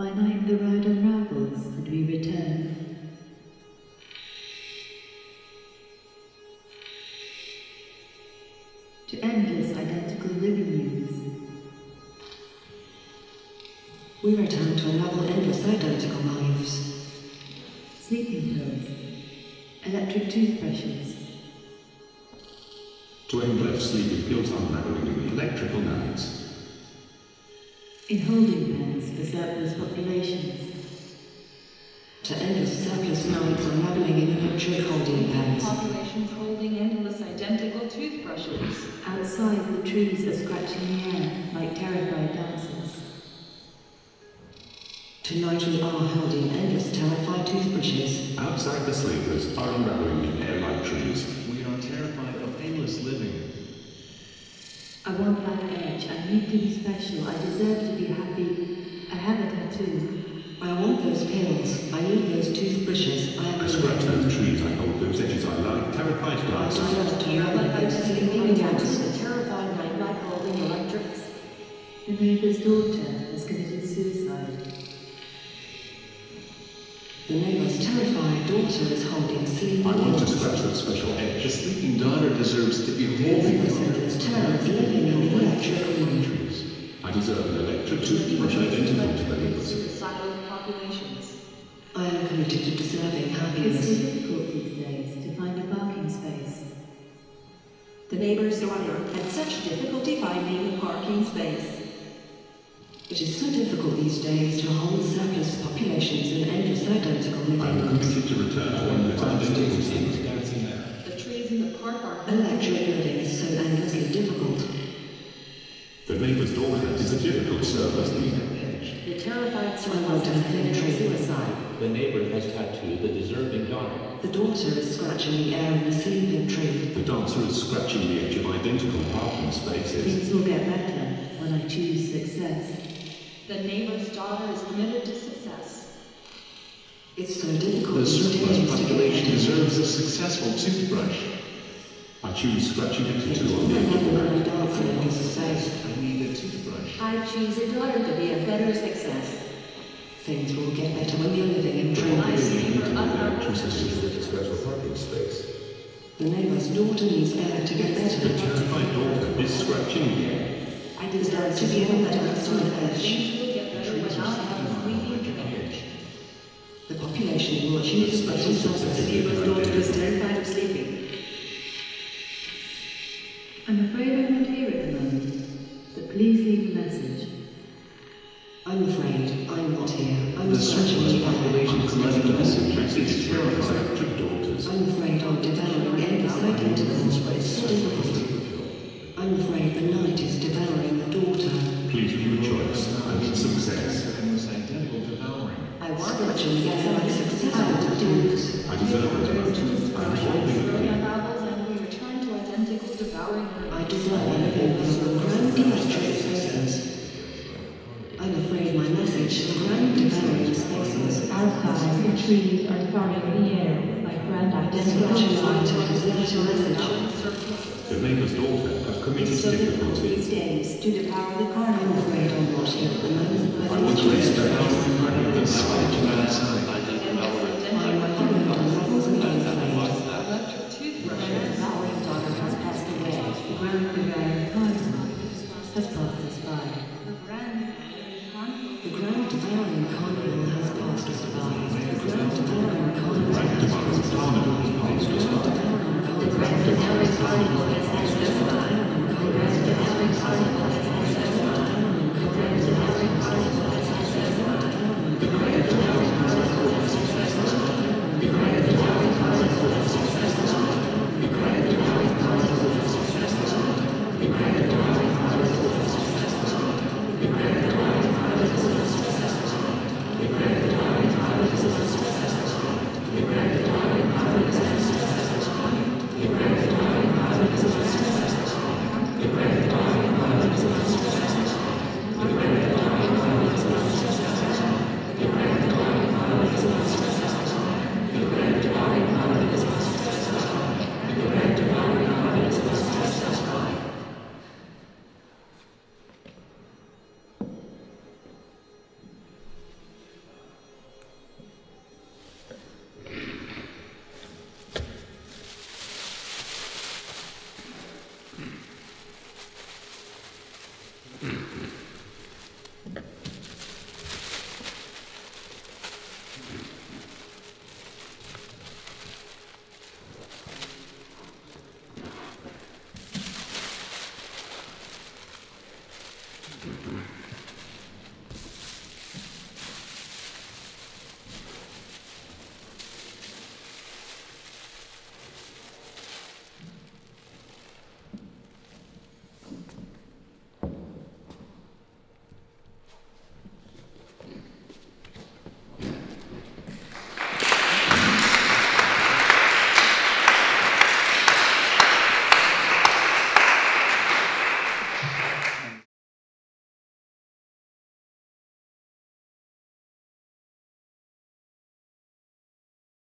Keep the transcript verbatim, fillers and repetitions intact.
By night the road unravels and we return. To endless identical living rooms. We return to another endless identical lives. Sleeping pills. Electric toothbrushes. To endless sleeping pills unraveling in electrical nights. In holding pens for surplus populations. To endless surplus nights unraveling in electric holding pens. Populations holding endless identical toothbrushes. Outside the trees are scratching the air like terrified dancers. Tonight we are holding endless terrified toothbrushes. Outside the sleepers are unraveling in air like trees. We are terrified of endless living. I want that edge. I need to be special. I deserve to be happy. I have a tattoo. I want those pills. I need those toothbrushes. I am I scratch those trees, I hold those edges, I like terrified dancers. I love to unravel those sleeping dancers. A terrified night like holding electrics. The neighbour's daughter has committed suicide. The neighbour's terrified daughter is holding sleeping I want to dancers. scratch that special edge. The sleeping daughter deserves to be The holding neighbour's endless terror is living in electric trees. I deserve an electric toothbrush identical to the neighbours. Suicidal populations. I am committed to deserving It's happiness. so difficult these days to find a parking space. The neighbor's daughter had such difficulty finding a parking space. It is so difficult these days to hold surplus populations in endless identical I am living rooms. committed to return to endless identical sleep. The trees in the park are Electric living is so endlessly difficult. The neighbour's daughter is a difficult service need. The terrified I survivor want to has penetrate committed suicide. The neighbor has tattooed the deserving daughter. The daughter is scratching the air in the sleeping tree. The dancer is scratching the edge of identical parking spaces. Things will get better when I choose success. The neighbor's daughter is committed to success. It's so difficult The these surplus days to get population better. deserves a successful toothbrush. I choose scratching a Things tattoo will on the get edge of better the when I night. dance in endless space. I need a toothbrush. I choose a daughter to be a better success. Things will get better when you're living in The trees. population needs an electricity with a special parking space. The neighbour's daughter needs air to get The better. terrified daughter is scratching the air. I The deserve dance to is be the a only better dance on the success. edge. Things will get better when I have a sleeping pill. The population will choose a special service. The neighbor's daughter is terrified of sleeping. I'm afraid I'm not here at the moment, but please leave a message. I'm afraid I'm not here. I'm The scratching surplus the air. population is left a message. It's terrified. Electric daughters. I'm afraid I'm devouring endless identicals, but it's so difficult. I'm afraid the night is devouring the daughter. Please view a choice. I need success. Endless identical devouring. I want Scratching the air like success. I deserve those mountains. I am holding Road the unravels and we return to identical devouring I rooms. deserve anything from grand electric spaces. I'm afraid my message to grand devouring spaces. Outside, the trees are starting the air like grand Scratching identical. light to deserve your message. The neighbour's daughter has committed It's so difficult difficulty. these days to devour the I'm carnivore. afraid I'm not here at the moment, but I I want want to to restore restore our my part of the side to Outside. Endless identical unravels and unravels. electric The toothbrushes. devouring daughter has passed away. The grand devouring carnival has passed us by. The grand devouring carnival. The grand devouring carnival has passed us by. The grand devouring carnival has passed us by. The grand devouring carnival has passed us by. The grand devouring carnival has passed us by. The grand devouring carnival has passed us by. The grand devouring carnival has passed us by. The grand devouring carnival has passed us by. Thank you.